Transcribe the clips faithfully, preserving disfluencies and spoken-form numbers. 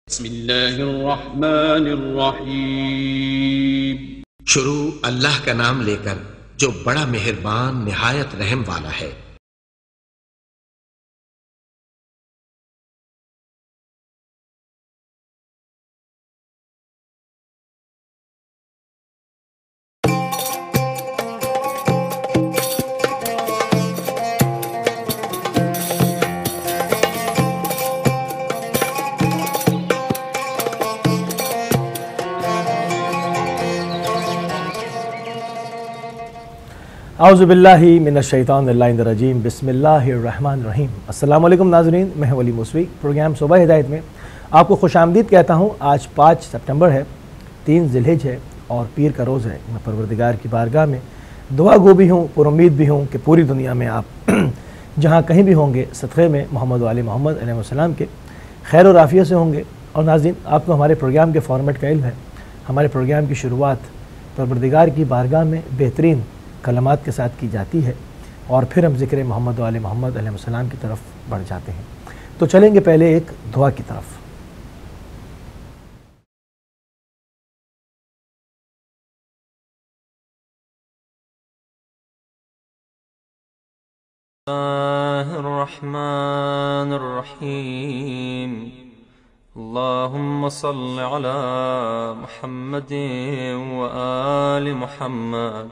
बिस्मिल्लाहिर्रहमानिर्रहीम। शुरू अल्लाह का नाम लेकर जो बड़ा मेहरबान निहायत रहम वाला है। औज़ुबिल्लाहि मिनश्शैतानिर्रजीम बिस्मिल्लाहिर्रहमानिर्रहीम। अस्सलामु अलैकुम नाज़रीन, मैं वली मुसवी। प्रोग्राम सुबह हिदायत में आपको खुशामदीद कहता हूँ। आज पाँच सितंबर है, तीन ज़िलहिज है और पीर का रोज़ है। मैं परवरदिगार की बारगाह में दुआ गो भी हूँ, पुरुम्मीद भी हूँ कि पूरी दुनिया में आप जहाँ कहीं भी होंगे सदक़े में मोहम्मद वाले मोहम्मद अलैहिस्सलाम के खैर और आफ़ियत से होंगे। और नाज़रीन, आपको हमारे प्रोग्राम के फ़ॉर्मेट का इल्म है। हमारे प्रोग्राम की शुरुआत परवरदिगार की बारगाह में बेहतरीन कलमात के साथ की जाती है और फिर हम ज़िक्र मोहम्मद वाले मोहम्मद अलैहिस्सलाम की तरफ बढ़ जाते हैं। तो चलेंगे पहले एक दुआ की तरफ। बिस्मिल्लाहिर्रहमानिर्रहीम। अल्लाहुम्मा सल्लि अला मुहम्मदिन व आलि मुहम्मद।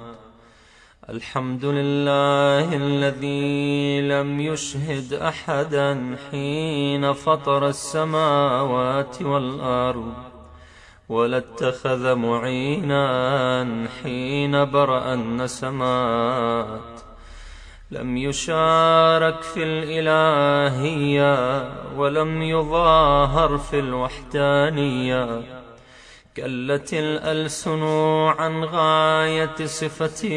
अल्हम्दुलिल्लाहिल्लज़ी लम युशहिद अहदन हीन फ़तरा अस्समावाति वल अर्द वलत्तख़ज़ मुईनन हीन बरअ अन्नसमात। लम युशारक फ़िल इलाहिय्या वलम युज़ाहर फ़िल वहदानिय्या। कल्लतिल अलसुनु अन गायति सिफ़ती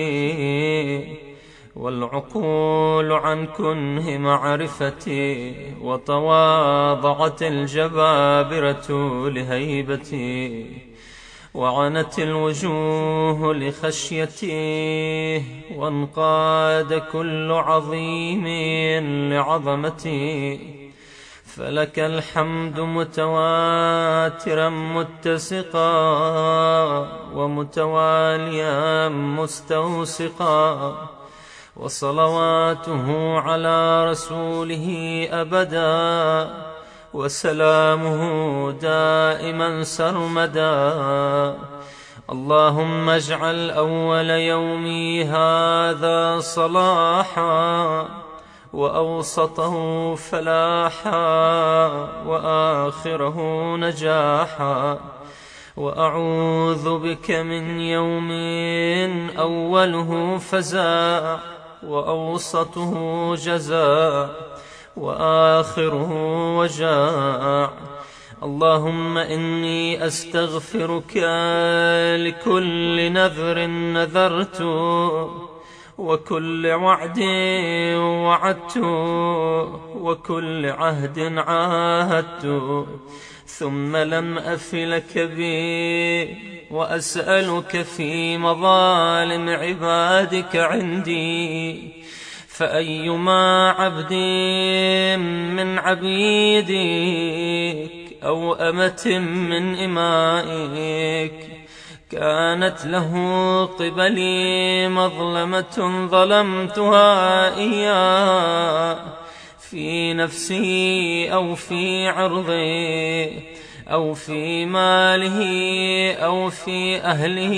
वल्उक़ूलु अन कुन्हि मअरिफ़ती वतवाज़अतिल जबाबिरतु लिहैबती वअनतिल वजूह लिखश्यती वन्क़ाद कुल्लु अज़ीमिन लिअज़मती। फलक अलहम्दु मुतवातिरन मुत्तसिक़ा व मुतवालियन मुस्तौसिक़ा व सलवातुहु अला रसूलिही अबदा व सलामुहु दाइमन सरमदा। अल्लाहुम्मा अज्अल अव्वल यौमी हाज़ा सलाहा व अवसतहु फलाहा व आखिरहु नजाहा व अऊज़ु बिक मिन यौमिन अव्वलुहु फ़ज़ा व अवसतुहु जज़ा व आखिरहु वजा। अल्लाहुम्मा इन्नी अस्तग़फिरुक लिकुल्लि नज़रिन नज़रतु वकुल्ल वअदिन वअदतु वकुल्ल अहदिन आहदतु थुम्म लम अफ़ि लक बी वअसअलुक फ़ी मज़ालिम इबादिक इंदी। फ़अय्युमा अब्दिन मिन अबीदिक औ अमतिन मिन इमाइक كانت له قبلي مظلمة ظلمتها إياه في نفسي أو في عرضي أو في ماله أو في أهله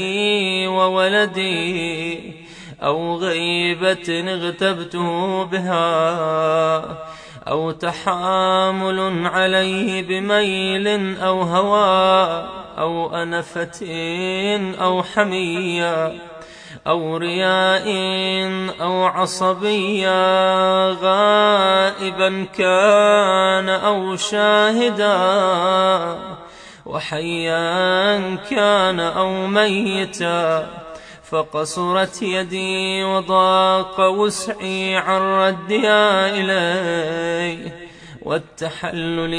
وولدي أو غيبة اغتبته بها أو تحامل عليه بميل أو هوى أو أنفة أو حمية أو رياء أو عصبية غائبا كان أو شاهدا وحيا كان أو ميتا. فقصرت يدي وضاق وسعي عن ردها إليه والتحلل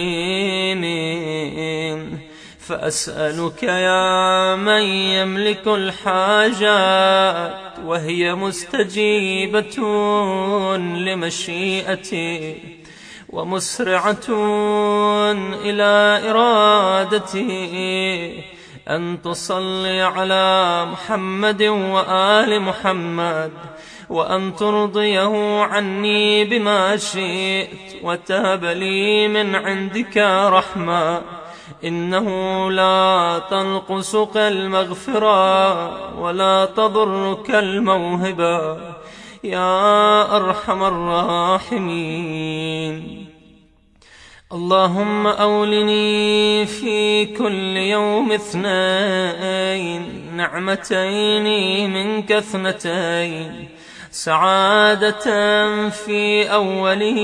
منه. فأسألك يا من يملك الحاجات وهي مستجيبة لمشيئتي ومسرعة إلى إرادته أن تصلي على محمد وآل محمد، وأن ترضيه عني بما شئت، وتهب لي من عندك رحمة، إنه لا تنقصك المغفرة ولا تضرك الموهبة يا أرحم الراحمين. اللهم أولني في كل يوم اثنين نعمتين منك اثنتين، سعادة في أوله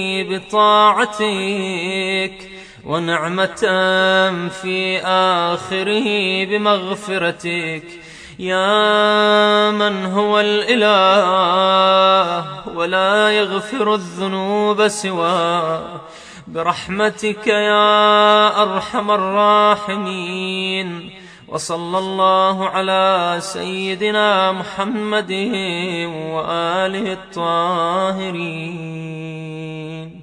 بطاعتك، ونعمة في آخره بمغفرتك، يا من هو الإله ولا يغفر الذنوب سواه، برحمتك يا أرحم الراحمين. وصلى الله على سيدنا محمد وآله الطاهرين.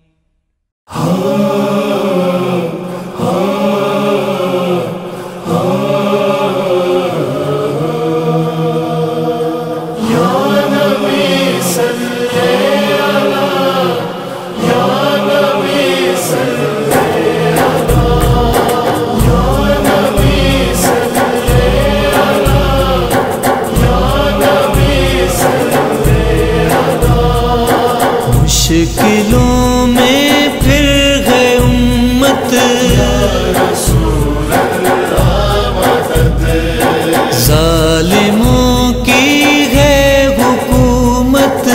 मुश्किलों में फिर है उम्मत, जालिमों की है हुकूमत,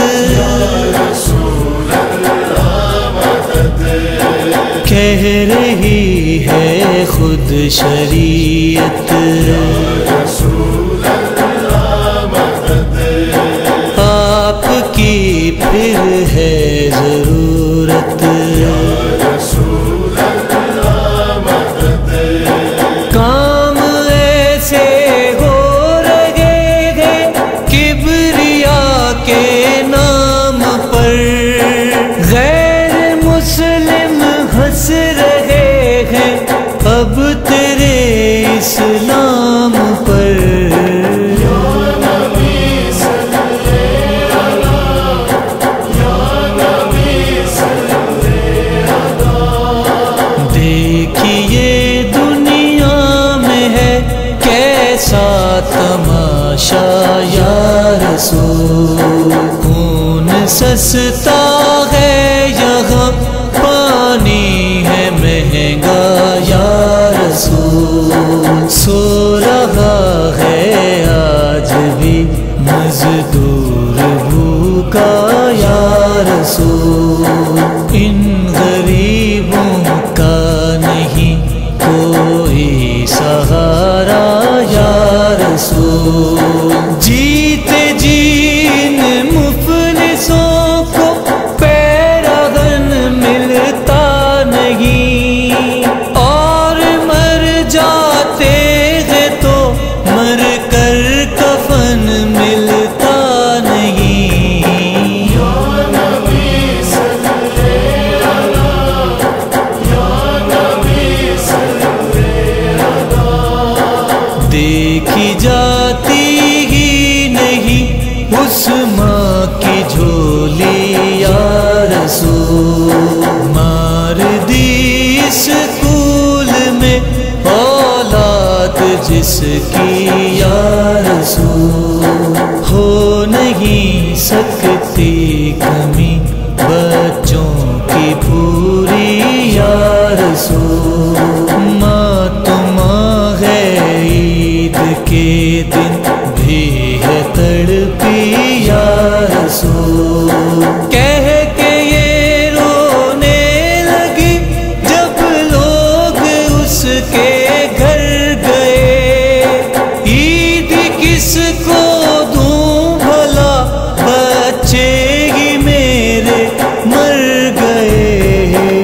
कह रही है खुद शरीयत, आपकी फिर है जरूरत, काम ऐसे हो रहे हैं किबरिया के नाम पर, गैर मुस्लिम हंस रहे हैं अब तेरे इस्लाम पर। तमाशा या रसूल, खून सस्ता है यहाँ पानी है महंगा या रसूल, सो रहा है आज भी मजदूर भूखा या रसूल, इन गरीबों का नहीं कोई सहारा या रसूल, जीते जी इन मुफलिसों को पैरहन मिलता नहीं, और मर जाते हैं तो मर कर कफन मिलता नहीं। या नबी सल्लल्लाहु अलैहि या नबी सल्लल्लाहु, देखी जाती ही नहीं उस माँ की झोली या रसूल, मार दी स्कूल में औलाद जिसकी या रसूल, हो नहीं सकती कमी बच्चों की पूरी या रसूल, माँ तो माँ है ईद के दिन भी है तड़पी या रसूल, कह के ये रोने लगी जब लोग उसके घर गए, ईद किसको दूं भला बच्चे ही मेरे मर गए।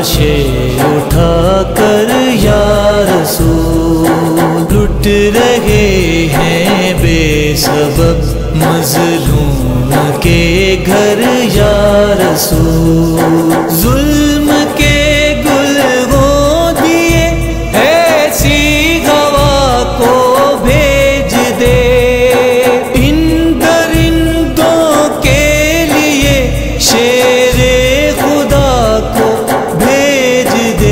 लाशे उठा कर या रसूल लुट रहे हैं बेसबब मजलूम के घर या रसूल जुल्म के गुल हो दिए ऐसी हवा को भेज दे इन दरिंदों के लिए शेरे खुदा को भेज दे।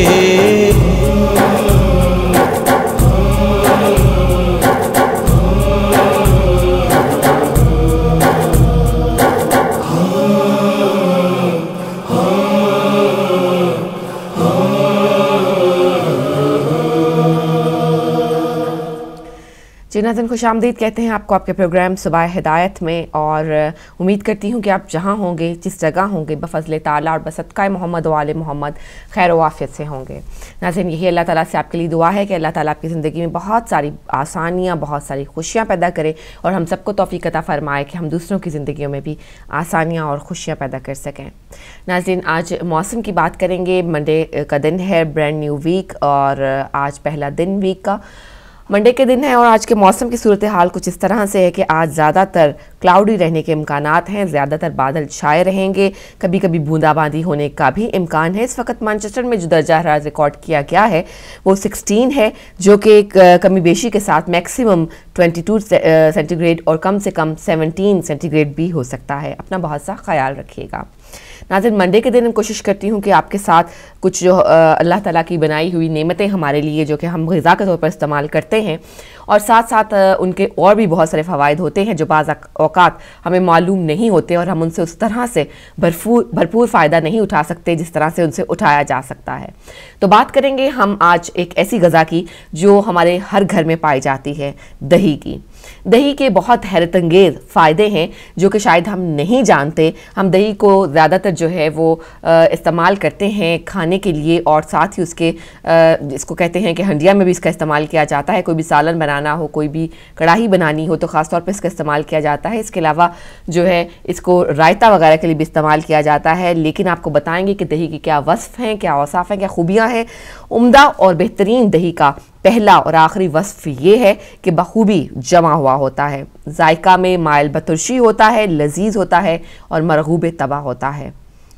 जी नाज़रीन, खुशामदीद कहते हैं आपको आपके प्रोग्राम सुबह हिदायत में, और उम्मीद करती हूँ कि आप जहाँ होंगे, जिस जगह होंगे, बफज़ल ताला और बसदक़ा मोहम्मद व आले मोहम्मद खैर वाफ़ियत से होंगे। नाज़रीन, यही अल्लाह ताला से आपके लिए दुआ है कि अल्लाह ताला आपकी ज़िंदगी में बहुत सारी आसानियाँ, बहुत सारी खुशियाँ पैदा करे और हम सबको तौफ़ीक़ अता फ़रमाए कि हम दूसरों की ज़िंदगियों में भी आसानियाँ और खुशियाँ पैदा कर सकें। नाज़रीन, आज मौसम की बात करेंगे। मंडे का दिन है, ब्रांड न्यू वीक, और आज पहला दिन वीक का मंडे के दिन है। और आज के मौसम की सूरत हाल कुछ इस तरह से है कि आज ज़्यादातर क्लाउडी रहने के इम्कानात हैं, ज़्यादातर बादल छाए रहेंगे, कभी कभी बूंदाबांदी होने का भी इम्कान है। इस वक्त मैनचेस्टर में जो दर्जा हरारत रिकॉर्ड किया गया है वो सोलह है, जो कि एक कमी बेशी के साथ मैक्सिमम बाईस सेंटीग्रेड और कम से कम सत्रह सेंटीग्रेड भी हो सकता है। अपना बहुत सा ख्याल रखिएगा। नाज़रीन, मंडे के दिन मैं कोशिश करती हूँ कि आपके साथ कुछ जो अल्लाह ताला की बनाई हुई नेमतें हमारे लिए, जो कि हम ग़िज़ा के तौर पर इस्तेमाल करते हैं, और साथ साथ उनके और भी बहुत सारे फ़वाइद होते हैं जो बाज़ औक़ात हमें मालूम नहीं होते और हम उनसे उस तरह से भरपूर भरपूर फ़ायदा नहीं उठा सकते जिस तरह से उनसे उठाया जा सकता है। तो बात करेंगे हम आज एक ऐसी ग़िज़ा की जो हमारे हर घर में पाई जाती है, दही की। दही के बहुत हैरत अंगेज़ फ़ायदे हैं जो कि शायद हम नहीं जानते। हम दही को ज़्यादातर जो है वो इस्तेमाल करते हैं खाने के लिए, और साथ ही उसके जिसको कहते हैं कि हंडिया में भी इसका इस्तेमाल किया जाता है। कोई भी सालन बनाना हो, कोई भी कढ़ाई बनानी हो तो ख़ास तौर पे इसका इस्तेमाल किया जाता है। इसके अलावा जो है इसको रायता वगैरह के लिए भी इस्तेमाल किया जाता है। लेकिन आपको बताएंगे कि दही की क्या वस्फ़ हैं, क्या औसाफ़ हैं, क्या खूबियाँ हैं। उम्दा और बेहतरीन दही का पहला और आखिरी वस्फ ये है कि बखूबी जमा हुआ होता है, जायका में माइल बतुर्शी होता है, लजीज होता है और मरगूब तबा होता है।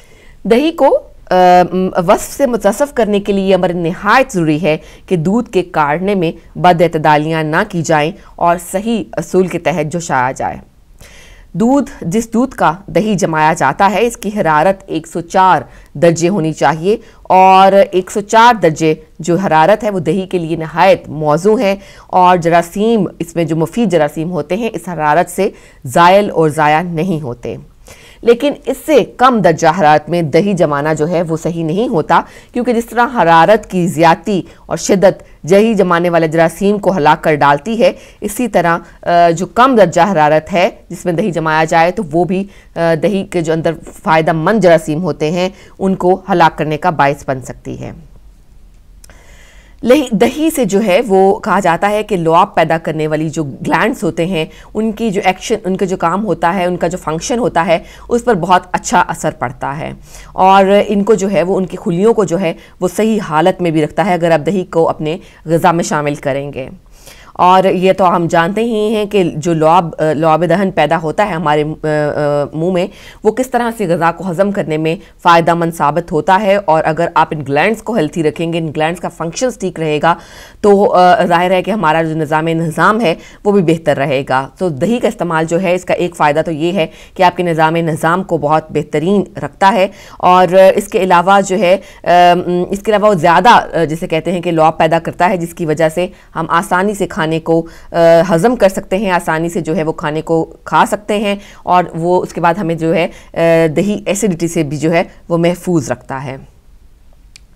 दही को वस्फ से मुतसफ़ करने के लिए अमर नहायत ज़रूरी है कि दूध के काढ़ने में बदअतदालियाँ ना की जाएँ और सही असूल के तहत जोशाया जाए। दूध जिस दूध का दही जमाया जाता है इसकी हरारत एक सौ चार दर्जे होनी चाहिए, और एक सौ चार दर्जे जो हरारत है वो दही के लिए नहायत मौजू है, और जरासीम इसमें जो मुफीद जरासीम होते हैं इस हरारत से ज़ायल और ज़ाया नहीं होते। लेकिन इससे कम दर्जा हरारत में दही जमाना जो है वो सही नहीं होता, क्योंकि जिस तरह हरारत की ज़्यादती और शिद्दत दही जमाने वाले जरासीम को हलाक कर डालती है, इसी तरह जो कम दर्जा हरारत है जिसमें दही जमाया जाए तो वो भी दही के जो अंदर फ़ायदा मंद जरासीम होते हैं उनको हलाक करने का बायस बन सकती है। दही से जो है वो कहा जाता है कि लुआब पैदा करने वाली जो ग्लैंड्स होते हैं उनकी जो एक्शन, उनका जो काम होता है, उनका जो फंक्शन होता है उस पर बहुत अच्छा असर पड़ता है, और इनको जो है वो उनकी खुलियों को जो है वो सही हालत में भी रखता है अगर आप दही को अपने ग़िज़ा में शामिल करेंगे। और ये तो हम जानते ही हैं कि जो लुआब लुआब दहन पैदा होता है हमारे मुंह में वो किस तरह से ग़िज़ा को हज़म करने में फ़ायदेमंद साबित होता है, और अगर आप इन ग्लैंड्स को हेल्थी रखेंगे, इन ग्लैंड्स का फंक्शन ठीक रहेगा तो ज़ाहिर है कि हमारा जो निज़ाम निज़ाम है वो भी बेहतर रहेगा। तो दही का इस्तेमाल जो है इसका एक फ़ायदा तो ये है कि आपके निज़ाम निज़ाम को बहुत बेहतरीन रखता है, और इसके अलावा जो है इसके अलावा वो ज़्यादा जिसे कहते हैं कि लुआब पैदा करता है, जिसकी वजह से हम आसानी से खाने को हज़म कर सकते हैं, आसानी से जो है वो खाने को खा सकते हैं, और वो उसके बाद हमें जो है दही एसिडिटी से भी जो है वो महफूज रखता है।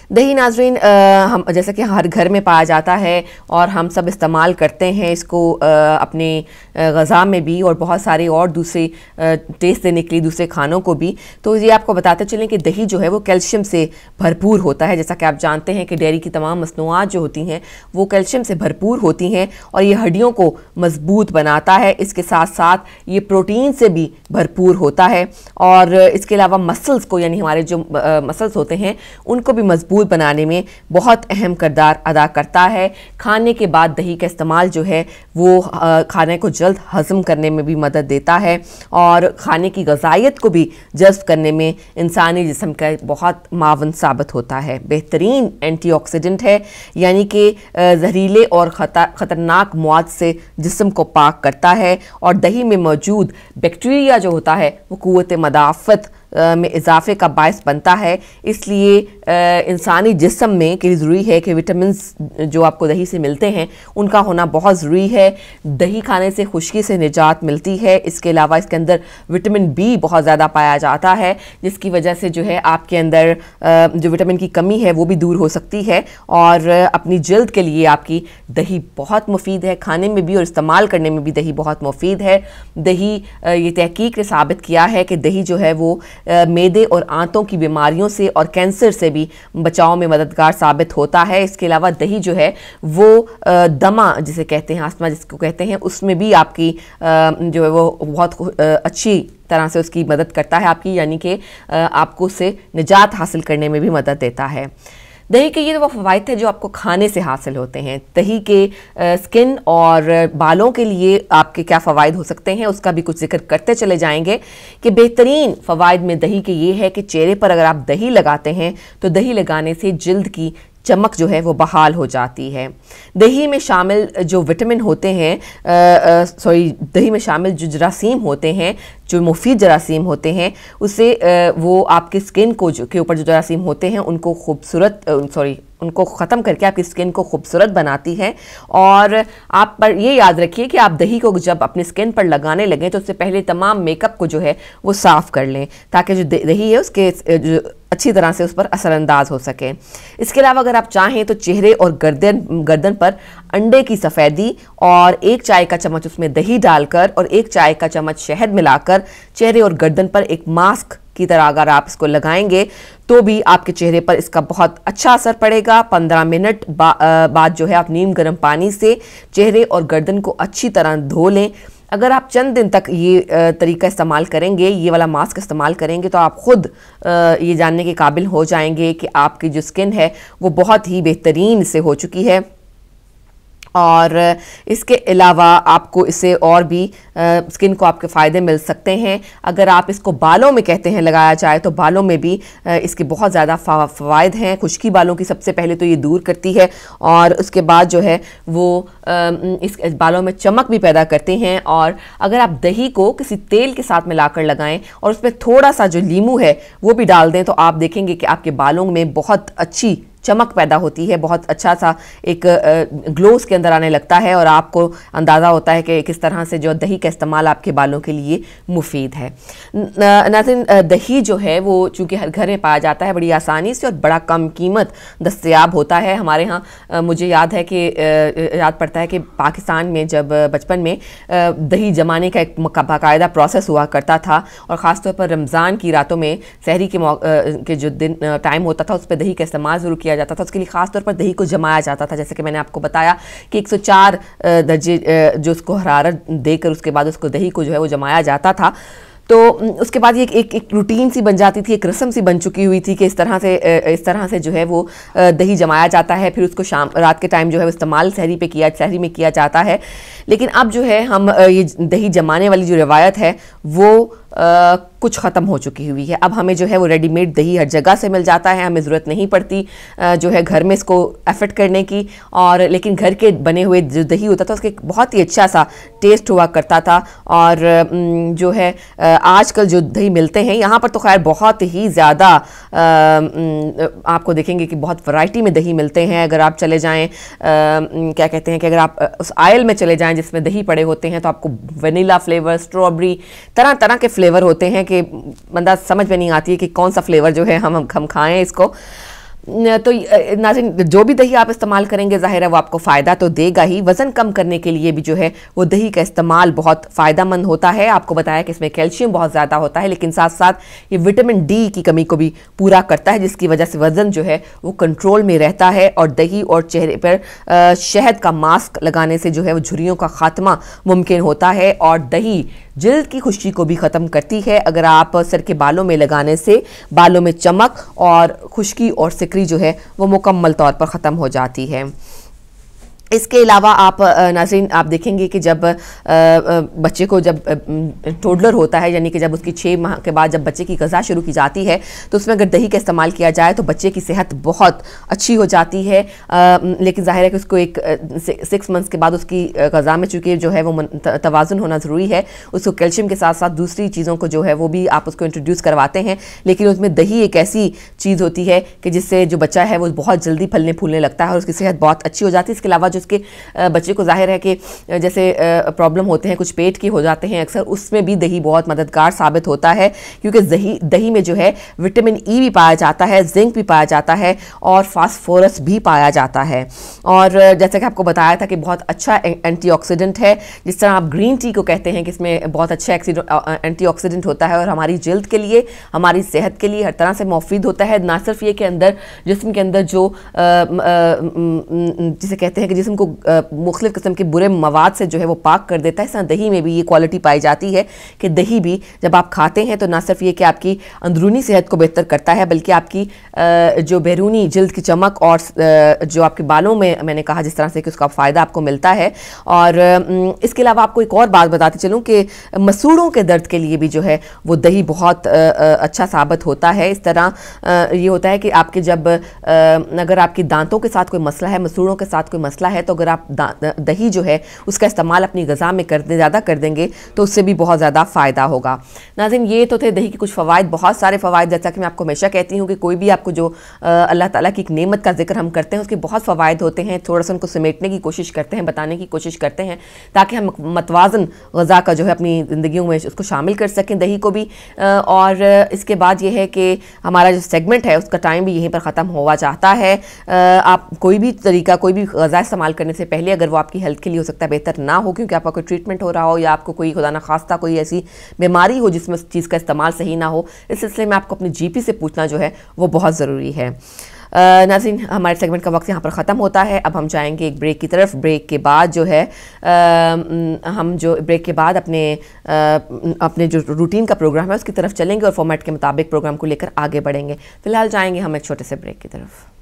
दही नाजरीन हम जैसा कि हर घर में पाया जाता है और हम सब इस्तेमाल करते हैं इसको आ, अपने ग़ज़ा में भी और बहुत सारे और दूसरे टेस्ट देने के लिए दूसरे खानों को भी। तो ये आपको बताते चलें कि दही जो है वो कैल्शियम से भरपूर होता है। जैसा कि आप जानते हैं कि डेयरी की तमाम मसनूआत जो होती हैं वो कैल्शियम से भरपूर होती हैं और ये हड्डियों को मजबूत बनाता है। इसके साथ साथ ये प्रोटीन से भी भरपूर होता है और इसके अलावा मसल्स को, यानी हमारे जो मसल्स होते हैं उनको भी मजबूत बनाने में बहुत अहम किरदार अदा करता है। खाने के बाद दही का इस्तेमाल जो है वो खाने को जल्द हज़म करने में भी मदद देता है और खाने की ग़ज़ाइयत को भी जज़्ब करने में इंसानी जिस्म का बहुत मावन साबित होता है। बेहतरीन एंटीऑक्सीडेंट है, यानी कि जहरीले और ख़तरनाक मौत से जिस्म को पाक करता है और दही में मौजूद बैक्टीरिया जो होता है वो क़ुव्वत मदाफ़त में इजाफे का बायस बनता है। इसलिए इंसानी जिस्म में के लिए ज़रूरी है कि विटामिन्स जो आपको दही से मिलते हैं उनका होना बहुत ज़रूरी है। दही खाने से खुश्की से निजात मिलती है। इसके अलावा इसके अंदर विटामिन बी बहुत ज़्यादा पाया जाता है, जिसकी वजह से जो है आपके अंदर जो विटामिन की कमी है वो भी दूर हो सकती है और अपनी जल्द के लिए आपकी दही बहुत मुफीद है। खाने में भी और इस्तेमाल करने में भी दही बहुत मुफीद है। दही ये तहकीक ने साबित किया है कि दही जो है वो मैदे और आंतों की बीमारियों से और कैंसर से भी बचाव में मददगार साबित होता है। इसके अलावा दही जो है वो दमा जिसे कहते हैं, आस्थमा जिसको कहते हैं, उसमें भी आपकी जो है वो बहुत अच्छी तरह से उसकी मदद करता है आपकी, यानी कि आपको उससे निजात हासिल करने में भी मदद देता है। दही के ये वो फ़वाइद है जो आपको खाने से हासिल होते हैं। दही के स्किन और बालों के लिए आपके क्या फ़वाइद हो सकते हैं उसका भी कुछ जिक्र करते चले जाएंगे कि बेहतरीन फ़वाइद में दही के ये है कि चेहरे पर अगर आप दही लगाते हैं तो दही लगाने से जिल्द की चमक जो है वो बहाल हो जाती है। दही में शामिल जो विटामिन होते हैं, सॉरी दही में शामिल जो जरासीम होते हैं, जो मुफीद जरासीम होते हैं, उससे वो आपकी स्किन को जो के ऊपर जो जरासीम होते हैं उनको खूबसूरत सॉरी उनको ख़त्म करके आपकी स्किन को खूबसूरत बनाती है। और आप पर ये याद रखिए कि आप दही को जब अपनी स्किन पर लगाने लगें तो उससे पहले तमाम मेकअप को जो है वो साफ़ कर लें ताकि जो दही है उसके जो अच्छी तरह से उस पर असरअंदाज हो सके। इसके अलावा अगर आप चाहें तो चेहरे और गर्दन गर्दन पर अंडे की सफ़ेदी और एक चाय का चम्मच उसमें दही डालकर और एक चाय का चम्मच शहद मिलाकर चेहरे और गर्दन पर एक मास्क की तरह अगर आप इसको लगाएंगे तो भी आपके चेहरे पर इसका बहुत अच्छा असर पड़ेगा। पंद्रह मिनट बा, बाद जो है आप नीम गर्म पानी से चेहरे और गर्दन को अच्छी तरह धो लें। अगर आप चंद दिन तक ये तरीका इस्तेमाल करेंगे, ये वाला मास्क इस्तेमाल करेंगे, तो आप ख़ुद ये जानने के काबिल हो जाएंगे कि आपकी जो स्किन है वो बहुत ही बेहतरीन से हो चुकी है। और इसके अलावा आपको इससे और भी आ, स्किन को आपके फ़ायदे मिल सकते हैं। अगर आप इसको बालों में कहते हैं लगाया जाए तो बालों में भी आ, इसके बहुत ज़्यादा फ़वाइद हैं। खुश्की बालों की सबसे पहले तो ये दूर करती है और उसके बाद जो है वो आ, इस बालों में चमक भी पैदा करते हैं। और अगर आप दही को किसी तेल के साथ मिलाकर लगाएं और उसमें थोड़ा सा जो लीमू है वो भी डाल दें तो आप देखेंगे कि आपके बालों में बहुत अच्छी चमक पैदा होती है, बहुत अच्छा सा एक ग्लो उसके अंदर आने लगता है और आपको अंदाज़ा होता है कि किस तरह से जो दही का इस्तेमाल आपके बालों के लिए मुफीद है। नाज़रीन, दही जो है वो चूँकि हर घर में पाया जाता है, बड़ी आसानी से और बड़ा कम कीमत दस्तयाब होता है। हमारे यहाँ मुझे याद है कि याद पड़ता है कि पाकिस्तान में जब बचपन में दही जमाने का एक बाकायदा प्रोसेस हुआ करता था और ख़ास तौर पर रमज़ान की रातों में सहरी के के जो दिन टाइम होता था उस पर दही का इस्तेमाल ज़रूर किया जाता था। उसके लिए खास तौर पर दही को जमाया जाता था। जैसे कि मैंने आपको बताया कि एक सौ चार दर्जे जो उसको हरारत देकर उसके बाद उसको दही को जो है वो जमाया जाता था। तो उसके बाद ये एक, एक एक रूटीन सी बन जाती थी, एक रस्म सी बन चुकी हुई थी कि इस तरह से इस तरह से जो है वो दही जमाया जाता है, फिर उसको शाम रात के टाइम जो है वो इस्तेमाल सहरी पे किया सहरी में किया जाता है। लेकिन अब जो है हम ये दही जमाने वाली जो रिवायत है वो आ, कुछ ख़त्म हो चुकी हुई है। अब हमें जो है वो रेडीमेड दही हर जगह से मिल जाता है, हमें ज़रूरत नहीं पड़ती आ, जो है घर में इसको एफर्ट करने की। और लेकिन घर के बने हुए जो दही होता था उसके बहुत ही अच्छा सा टेस्ट हुआ करता था। और जो है आजकल जो दही मिलते हैं यहाँ पर तो खैर बहुत ही ज़्यादा आपको देखेंगे कि बहुत वैरायटी में दही मिलते हैं। अगर आप चले जाएँ क्या कहते हैं कि अगर आप उस आयल में चले जाएँ जिसमें दही पड़े होते हैं तो आपको वनीला फ्लेवर, स्ट्रॉबेरी, तरह तरह के फ्लेवर होते हैं कि बंदा समझ में नहीं आती है कि कौन सा फ्लेवर जो है हम हम खाएं इसको। तो नाज़रीन, जो भी दही आप इस्तेमाल करेंगे ज़ाहिर है वो आपको फ़ायदा तो देगा ही। वज़न कम करने के लिए भी जो है वो दही का इस्तेमाल बहुत फ़ायदेमंद होता है। आपको बताया कि इसमें कैल्शियम बहुत ज़्यादा होता है, लेकिन साथ साथ ये विटामिन डी की कमी को भी पूरा करता है, जिसकी वजह से वज़न जो है वो कंट्रोल में रहता है। और दही और चेहरे पर शहद का मास्क लगाने से जो है वो झुर्रियों का खात्मा मुमकिन होता है। और दही जिल्द की खुश्की को भी ख़त्म करती है। अगर आप सर के बालों में लगाने से बालों में चमक और खुश्की और सिकरी जो है वो मुकम्मल तौर पर ख़त्म हो जाती है। इसके अलावा आप नाज़रीन आप देखेंगे कि जब बच्चे को जब टोडलर होता है, यानी कि जब उसकी छः माह के बाद जब बच्चे की ग़िज़ा शुरू की जाती है, तो उसमें अगर दही का इस्तेमाल किया जाए तो बच्चे की सेहत बहुत अच्छी हो जाती है। लेकिन ज़ाहिर है कि उसको एक सिक्स मंथ्स के बाद उसकी ग़िज़ा में चूँकि जो है वो तवाज़ुन होना ज़रूरी है, उसको कैल्शियम के साथ साथ दूसरी चीज़ों को जो है वो भी आप उसको इंट्रोड्यूस करवाते हैं। लेकिन उसमें दही एक ऐसी चीज़ होती है कि जिससे जो बच्चा है वो बहुत जल्दी फलने फूलने लगता है और उसकी सेहत बहुत अच्छी हो जाती है। इसके अलावा उसके बच्चे को जाहिर है कि जैसे प्रॉब्लम होते हैं, कुछ पेट के हो जाते हैं अक्सर, उसमें भी दही बहुत मददगार साबित होता है, क्योंकि दही दही में जो है विटामिन ई भी पाया जाता है, जिंक भी पाया जाता है और फास्फोरस भी पाया जाता है। और जैसे कि आपको बताया था कि बहुत अच्छा एंटीऑक्सीडेंट है, जिस तरह आप ग्रीन टी को कहते हैं कि इसमें बहुत अच्छा एंटीऑक्सीडेंट होता है और हमारी जल्द के लिए, हमारी सेहत के लिए हर तरह से मुफीद होता है। ना सिर्फ ये कि अंदर जिस्म के अंदर जो जिसे कहते हैं कि जिस्म को मुख्तलिफ किस्म के बुरे मवाद से जो है वो पाक कर देता है, इस तरह दही में भी ये क्वालिटी पाई जाती है कि दही भी जब आप खाते हैं तो ना सिर्फ ये कि आपकी अंदरूनी सेहत को बेहतर करता है, बल्कि आपकी जो बैरूनी जल्द की चमक और जो आपके बालों में, मैंने कहा जिस तरह से कि उसका फ़ायदा आपको मिलता है। और इसके अलावा आपको एक और बात बताती चलूँ कि मसूड़ों के दर्द के लिए भी जो है वो दही बहुत अच्छा साबित होता है। इस तरह ये होता है कि आपके जब अगर आपके दांतों के साथ कोई मसला है, मसूड़ों के साथ कोई मसला है, तो अगर आप दही जो है उसका इस्तेमाल अपनी ग़िज़ा में कर दे ज़्यादा कर देंगे तो उससे भी बहुत ज़्यादा फ़ायदा होगा। नाज़रीन, ये तो थे दही के कुछ फ़वाइद, बहुत सारे फ़वाइद। जैसा कि मैं आपको हमेशा कहती हूँ कि कोई भी आपको जो अल्लाह ताला की एक नेमत का जिक्र हम करते हैं उसके बहुत फ़वाइद होते हैं, थोड़ा सा उनको समेटने की कोशिश करते हैं, बताने की कोशिश करते हैं, ताकि हम मतवाज़न ग़िज़ा का जो है अपनी ज़िंदगियों में उसको शामिल कर सकें, दही को भी। और इसके बाद ये है कि हमारा जो सेगमेंट है उसका टाइम भी यहीं पर ख़त्म हुआ चाहता है। आप कोई भी तरीका, कोई भी ग़िज़ा इस्तेमाल करने से पहले अगर वो आपकी हेल्थ के लिए हो सकता है बेहतर ना हो, क्योंकि आपका कोई ट्रीटमेंट हो रहा हो या आपको कोई खुदा ना खास्ता कोई ऐसी बीमारी हो जिसमें उस चीज़ का इस्तेमाल सही ना हो, इस सिलसिले में आपको अपनी जीपी से पूछना जो है वो बहुत ज़रूरी है। नाज़रीन, हमारे सेगमेंट का वक्त यहाँ पर ख़त्म होता है। अब हम जाएंगे एक ब्रेक की तरफ। ब्रेक के बाद जो है आ, हम जो ब्रेक के बाद अपने आ, अपने जो रूटीन का प्रोग्राम है उसकी तरफ चलेंगे और फॉर्मेट के मुताबिक प्रोग्राम को लेकर आगे बढ़ेंगे। फ़िलहाल जाएंगे हम एक छोटे से ब्रेक की तरफ।